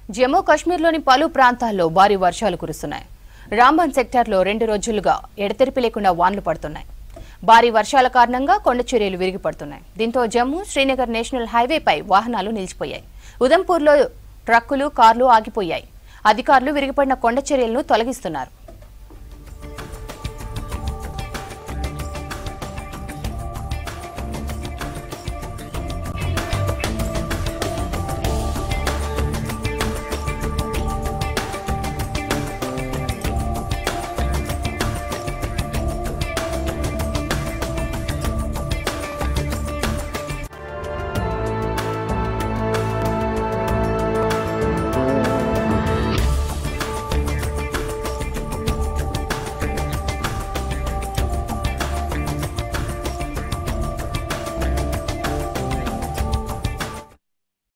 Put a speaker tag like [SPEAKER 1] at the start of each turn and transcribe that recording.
[SPEAKER 1] జమ్మూ కాశ్మీర్లోని పలు ప్రాంతాల్లో భారీ వర్షాలు కురుస్తున్నాయి. రాంబన్ సెక్టార్లో 2 రోజులుగా ఎడతెరిపి లేకుండా వానలు పడుతున్నాయి. భారీ వర్షాల కారణంగా కొండ చర్యలు విరిగిపడుతున్నాయి. దీంతో జమ్మూ శ్రీనగర్ నేషనల్ హైవేపై వాహనాలు నిలిచిపోయాయి. ఉదంపూర్లో ట్రక్కులు, కార్లు ఆగిపోయాయి. అధికారులు విరిగిపడిన కొండ చర్యలను తొలగిస్తున్నారు.